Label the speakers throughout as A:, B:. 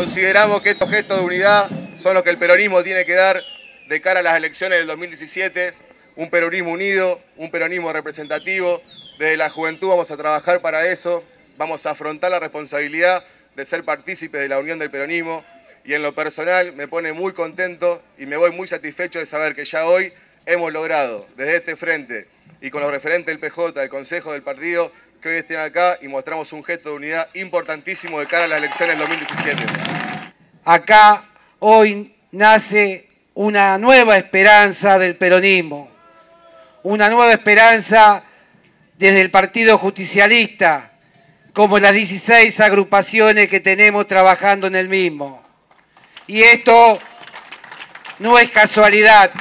A: Consideramos que estos gestos de unidad son los que el peronismo tiene que dar de cara a las elecciones del 2017, un peronismo unido, un peronismo representativo. Desde la juventud vamos a trabajar para eso, vamos a afrontar la responsabilidad de ser partícipes de la unión del peronismo, y en lo personal me pone muy contento y me voy muy satisfecho de saber que ya hoy hemos logrado desde este frente y con los referentes del PJ, del Consejo, del partido, que hoy estén acá y mostramos un gesto de unidad importantísimo de cara a las elecciones del 2017.
B: Acá hoy nace una nueva esperanza del peronismo, una nueva esperanza desde el Partido Justicialista, como las 16 agrupaciones que tenemos trabajando en el mismo. Y esto no es casualidad,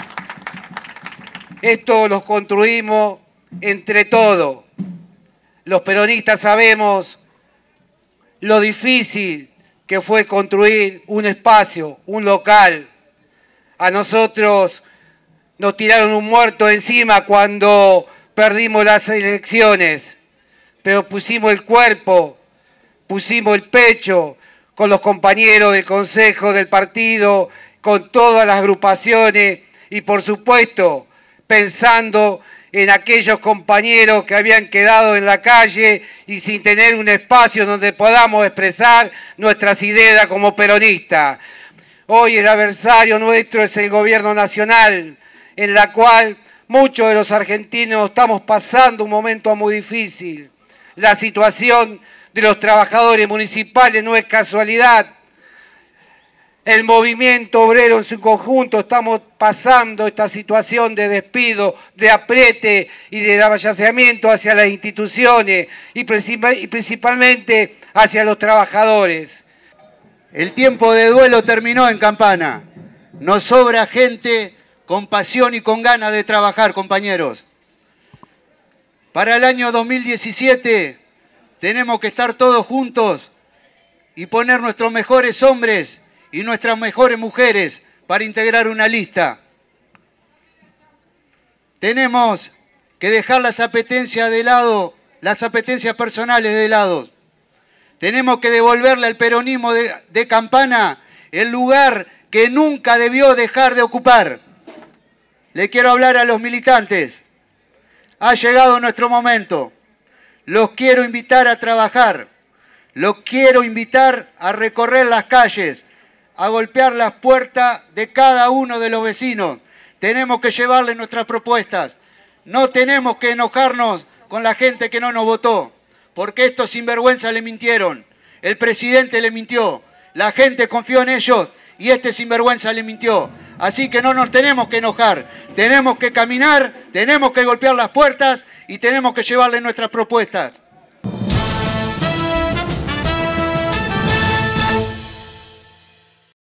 B: esto lo construimos entre todos. Los peronistas sabemos lo difícil que fue construir un espacio, un local. A nosotros nos tiraron un muerto encima cuando perdimos las elecciones, pero pusimos el cuerpo, pusimos el pecho con los compañeros del Consejo, del partido, con todas las agrupaciones y por supuesto pensando en aquellos compañeros que habían quedado en la calle y sin tener un espacio donde podamos expresar nuestras ideas como peronistas. Hoy el adversario nuestro es el gobierno nacional, en la cual muchos de los argentinos estamos pasando un momento muy difícil. La situación de los trabajadores municipales no es casualidad. El movimiento obrero en su conjunto estamos pasando esta situación de despido, de apriete y de avasallamiento hacia las instituciones y principalmente hacia los trabajadores.
C: El tiempo de duelo terminó en Campana. Nos sobra gente con pasión y con ganas de trabajar, compañeros. Para el año 2017 tenemos que estar todos juntos y poner nuestros mejores hombres y nuestras mejores mujeres para integrar una lista. Tenemos que dejar las apetencias de lado, las apetencias personales de lado. Tenemos que devolverle al peronismo de Campana el lugar que nunca debió dejar de ocupar. Le quiero hablar a los militantes. Ha llegado nuestro momento. Los quiero invitar a trabajar. Los quiero invitar a recorrer las calles, a golpear las puertas de cada uno de los vecinos. Tenemos que llevarles nuestras propuestas. No tenemos que enojarnos con la gente que no nos votó, porque estos sinvergüenzas le mintieron. El presidente le mintió, la gente confió en ellos y este sinvergüenza le mintió. Así que no nos tenemos que enojar, tenemos que caminar, tenemos que golpear las puertas y tenemos que llevarles nuestras propuestas.